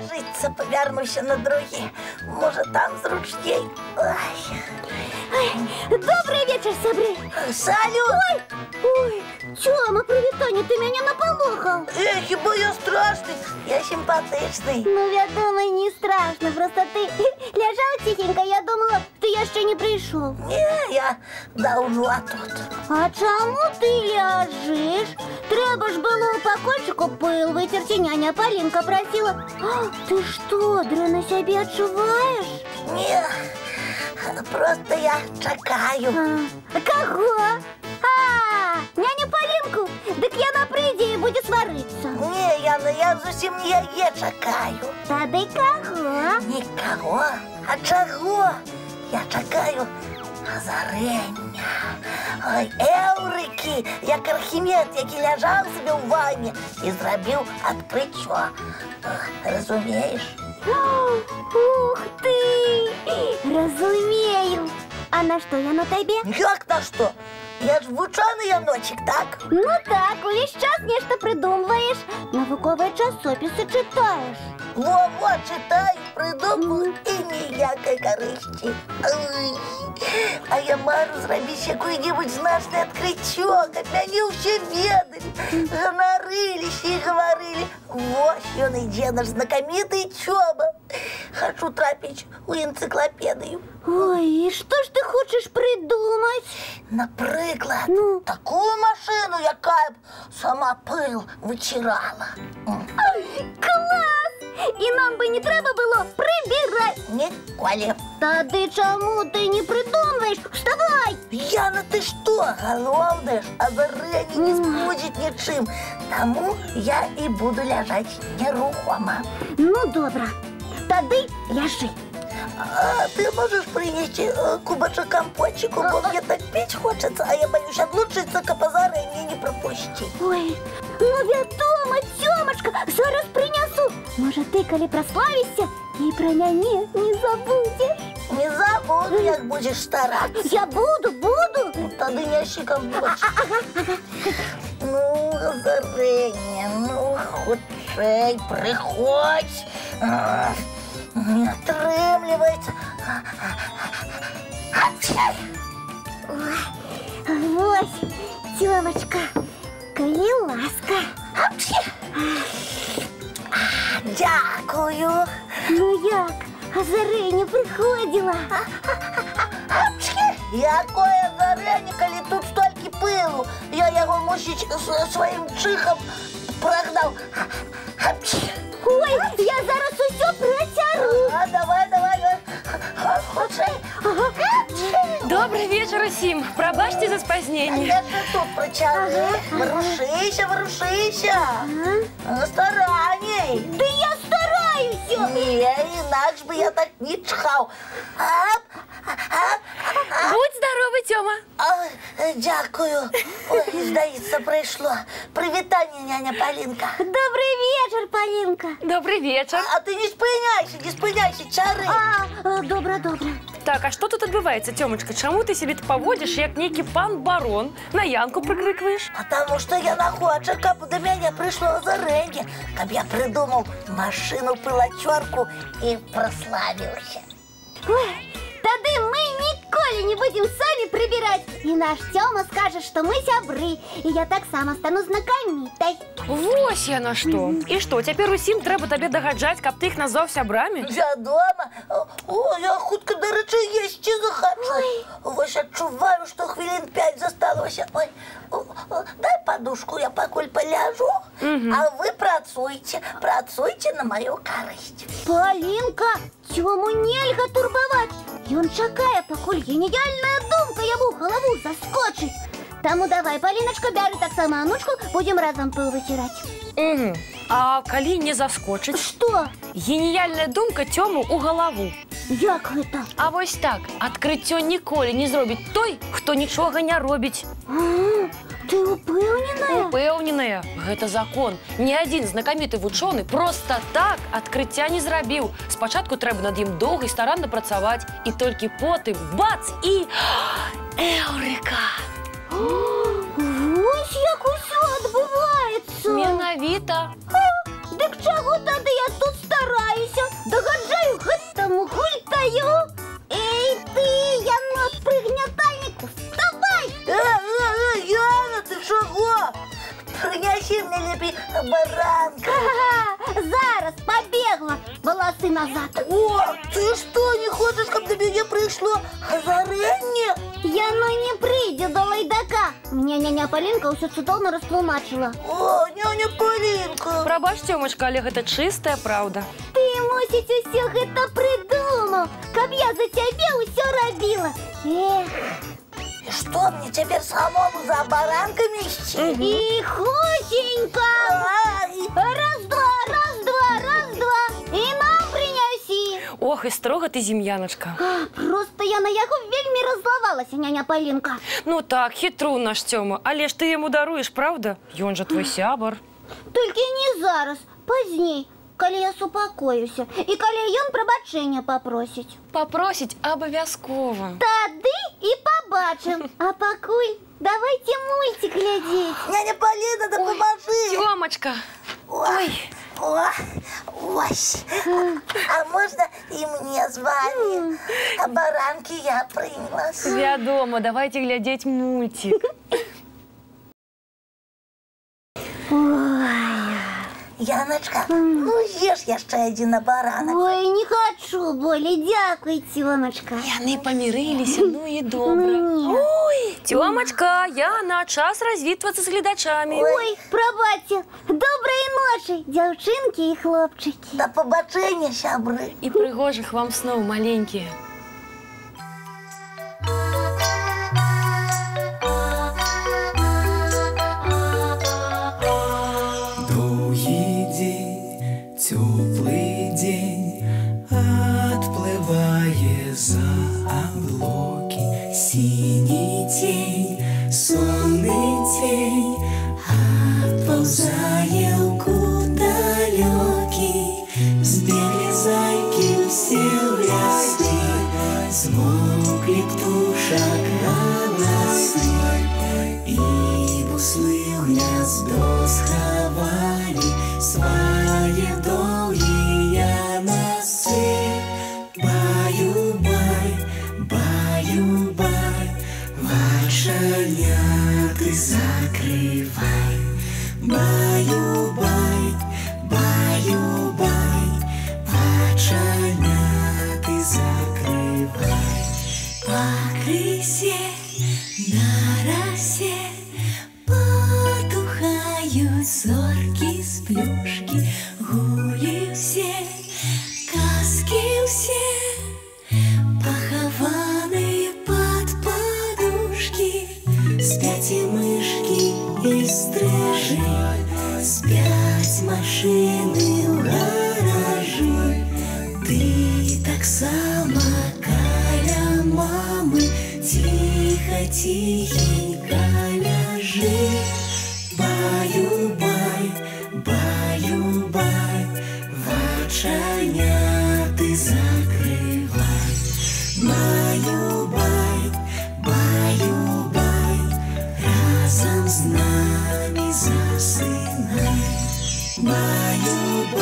ложиться, повернуся на другі. Може, там зручней. Ой. Добрый вечер, сябры. Салют! Ой, Тёма, привітання, ты меня наполохал. Хіба я страшний? Я симпатичний. Ну, вядома, не страшно, просто ты лежал тихенько, я думала, ты еще не пришел. Ні, я давно тут. А чому ти ляжеш? Треба ж було у покойчику пил витерти, няня Полинка просила. Ты что, дрянно себе отчуваешь? Ні, просто я чекаю. Кого? Няню Полинку? Дык яна прийде і буде сваритися. Ні, Яна, я зовсім не яє чекаю. Тады кого? Нікого. А чого? Я чекаю озарення. Ой, Еврики, як Архімед, який лежав собі у ванні і зробив відкриття. Розумієш? Ух ты! Разумею. А на что я на тебе? Як на що? Я ж вучений яночек, так? Ну так, увесь час нечто придумываешь. Науковые часописи читаешь. Во-во, читаю, придумую і ніякої користі. Ой. А я мару зробити яке-небудь значне відкриття, каб мяне ўсе ведали, ганарыліся і говорили: вось ён ідзе, наш знакамітый Тёма. Хочу трапіць у энциклопедию. Ой, и что ж ты хочешь придумать? Наприклад, Ну? такую машину, яка б сама пил витирала. Класс! И нам бы не треба было прибирать. Ніколи. Тады чему ты не придумываешь? Вставай! Яна, ти що? Головне ж, озарення не збудить нічим. Тому я і буду лежать нерухомо. Ну, добро. Тады ляжи. А ти можеш принести кубочек компотчику, бо мне так пить хочется, а я боюсь отлучиться, каб озарення не пропустить. Ой, ну вядома, Тёмочка, зараз принесу. Может, ты, коли прославишься, и про мяне не забудешь? Не забуду, як будеш старатися. Я буду. Тоді неси компотчик. Ну, озарення, ну, хутчей, приходь. Не отрымливается. Вось, Тёмочка, коли ласка. Дякую. Ну як, озарення приходила? Якое озарення, коли тут стільки пилу. Я його, мусить, своїм чихом прогнав. Ой, я зараз усе протягну. А, давай. Хутчей. Добрый вечер усім. Пробачьте за спознение. Я же тут протягну. Ворушися. Старанней. Да я стараюся. Ні, інакш би я так не чхав. Будь здоровый, Тёма. Дякую. Ой, здається, прийшло. Привітання, няня Полинка. Добрый вечер, Полинка. Добрый вечер. А ти не спиняйся, чари. Добро. Так, а что тут отбывается, Тёмочка? Чему ты себе поводишь, як некий пан барон? На Янку прикрикиваешь? Потому що я хочу, каб до мене прийшло озарення, каб я придумав машину-пилочорку і прославився. Ой, тады мы ніколи не будем сами прибирать. И наш Тёма скажет, что мы сябры. И я так само стану знакомитой. Вось я на что. И что, теперь усім треба тебе догаджать, каб ты их назвал сябрами? Я дома. О, я хутко, до речі, їсти захочу. Ось відчуваю, що хвилин 5 зосталося. Ой, дай подушку, я покуль поляжу. А ви працуйте на мою користь. Полинка, Тёму нельга турбовать. И он чакае, покуль гениальная думка яму в голову заскочить. Тому давай, Полиночка, бяры так само онучку, будем разом пыл вытирать. Угу. А коли не заскочить? Что? Геніяльна думка Тьому у голову. Як гэта? А вось так, адкрыццё ніколі не зробіць той, хто нічога не робіць. Ты упэўненая? Упэўненая, гэта закон. Ні адзін знакаміты вучоны просто так адкрыцця не зрабіў. Спачатку трэба над ім доўга і старанна працаваць, і толькі потым бац і эўрыка! Вось як усё адбываецца. Менавіта. Дык чаго тады я тут стараюся? Ховаюся, догаджаю гэтаму гультаю. Эй, ты, янот прыгнятальнику, вставай! Яна, ты чого? Принеси мне лепей баранка. Ага, зараз побегла, волосы назад. О, ты что, не хочешь, каб до меня пришло озарение? Яно не прийде до лайдака. Мне няня Полинка ўсё цудоўна растлумачыла. О, няня Полинка. Прабач, Тёмачка, але гэта чыстая праўда. Ты, мусіць, усё гэта придумал, каб я за цябе ўсё рабіла. Эх, И что, мне теперь самому за баранками идти? и худенько. Ай, Раз-два, и нам принеси. Ох, і строга ты, зім'яначка. Просто я на яго вельмі раззлавалася, няня Полинка. Ну так, хитру наш Тёма, але ж ты яму даруеш, правда? Ён жа твой сябар. Толькі не зараз, пазней, калі я супакоюся і калі ён прабачэння папросіць. Папросіць абавязкова. Тады і пабачым. А пакуль давайте мультик глядзець. няня Полина, да поможи. Тёмачка. Ой. Ой. А можно и мне с вами? А баранки я принес. Вядома, давайте глядзець мультик. Яночка, ну ешь яшчэ один баранок. Ой, не хочу болей, дзякуй, Тёмачка. Яны памірыліся, ну і добра. Ой, Тёмачка, Яна, час развітвацца з гледачамі. Ой, прабачце, добрай ночы, дзяўчынкі і хлопчыкі. Да побачення, сябры. І прыгожых вам сноў, маленькія. Теплый день отплывая за облаки, синий тень, сонный тень отползая в далекий. Сбегли зайки все в лесу, смолкли птушек голосы, и буслы в гнездо сховали свои долгие носы. Баю-бай, баю-бай, вошеняты закрывай. Баю-бай, баю-бай, вошеняты закрывай. По крысе на росе потухают зорки с плюшки, гули все, каски все, похованные под подушки. Спят и мышки, и стрижи, спят машины в гаражи. Ты так само каля мамы, тихо-тихенько ляжи. Баю-бай, баю-бай, воченяты закрывай. Баю-бай, баю-бай, разом с нами засынай. Баю-бай.